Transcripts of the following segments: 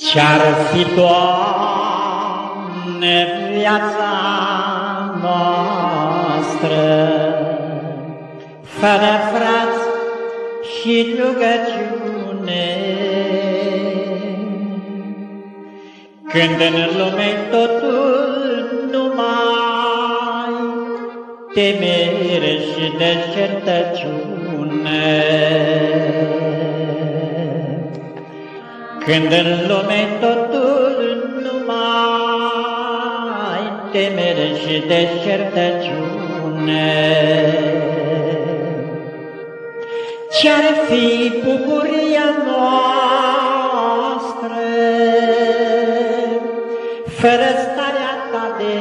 Ce-ar fi, Doamne, viața noastră, fără frați și rugăciune, când în lume totul numai temere și deșertăciune. Când în lume totul numai temere și deșertăciune, ce-ar fi bucuria noastră fără starea ta de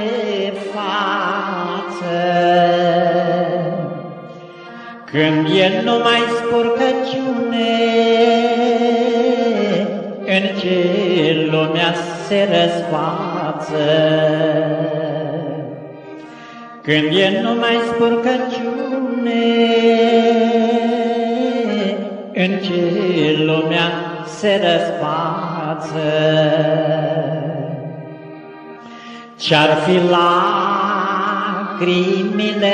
față, când e numai spurcăciune, în ce lumea se răsfață. Când e numai spurcăciune, în ce lumea se răsfață. Ce-ar fi lacrimile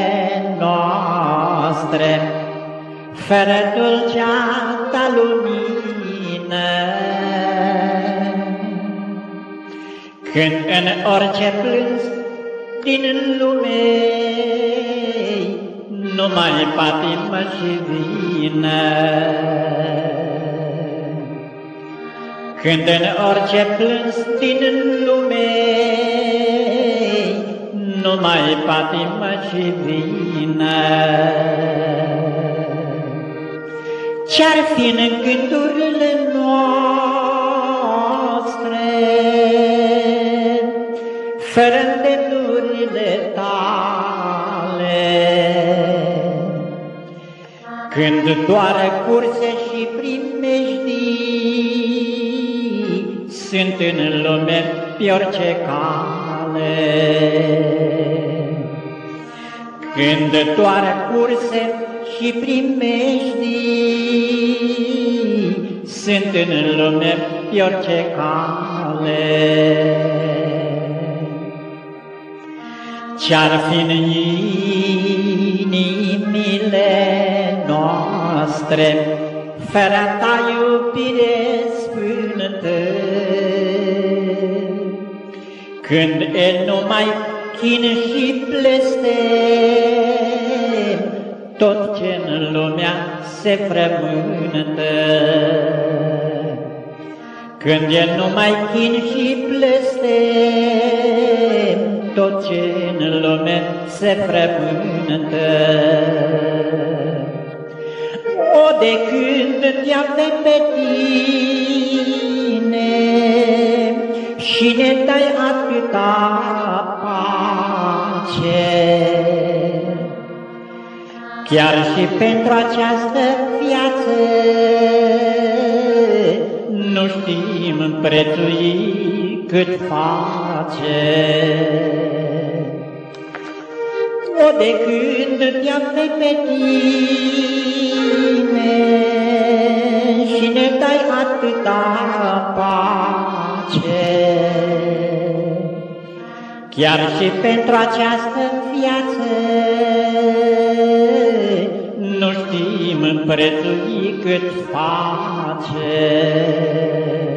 noastre fără dulcea ta lumină, când în orice plâns din lume numai patimă și vină. Când în orice plâns din lume numai patimă și vină. Ce-ar fi în gândurile noastre fără îndemnurile tale, când doar curse și primejdii sunt în lume pe orice cale. Când doar curse și primejdii sunt în lume pe orice cale. Ce-ar fi în inimile noastre fără ta iubire sfântă, când e numai chin și blestem tot ce în lumea se frământă. Când e numai chin și blestem tot ce în lume se frământă. O, de când te-am pe tine și ne dai atâta pace, chiar și pentru această viață nu știm prețui cât face. O, de când te-am pe tine și ne dai atâta pace, chiar și pentru această viață nu știm prețui cât face.